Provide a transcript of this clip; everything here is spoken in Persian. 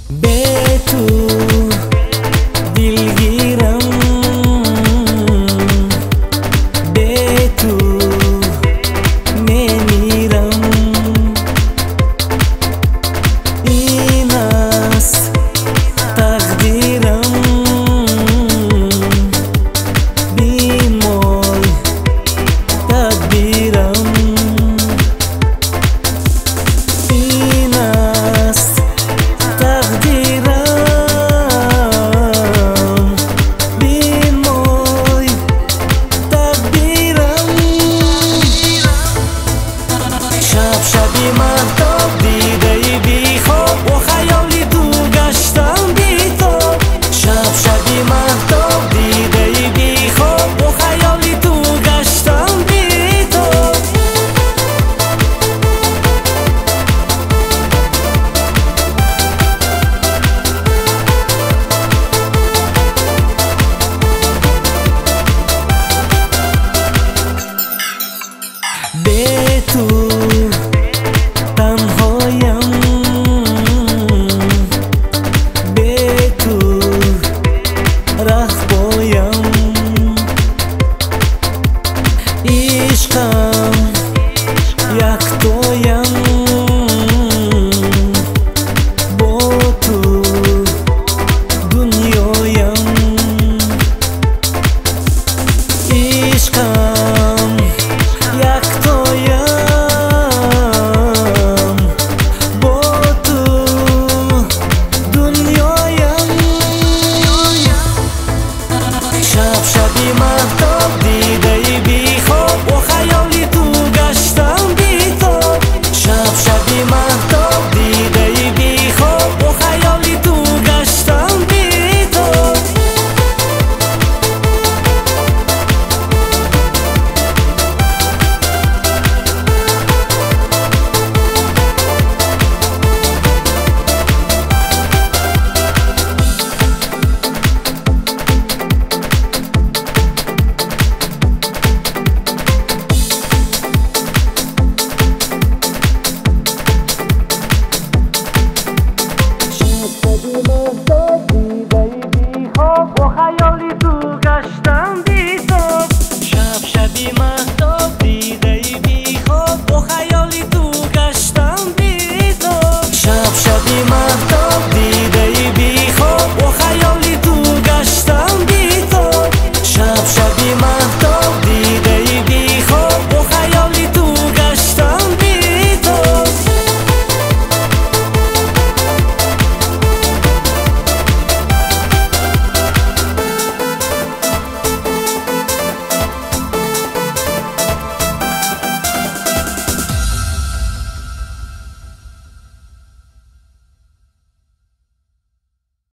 به تو دلگیرم، به تو میمیرم. این است تقدیرم، بیمال تدبیرم. این است تقدیرم، بیمال تدبیرم. شب شبی مهتاب دیده بی خواب و خیالی تو گشتم بی تو. شب شبی مهتاب دیده بی خواب و خیالی تو گشتم بی تو. به تو تنهایم، به تو رهبایم. عشقم یک تویم، با تو دنیایم. عشقم یک تویم، با تو دنیایم. شب شبی مهتاب دیده بی خواب و خیالی تو گشتم بی تو. شب شبی مهتاب دیده بی خواب و خیالی تو گشتم بی تو. شب شبی مهتاب دیده بی خواب و خیالی تو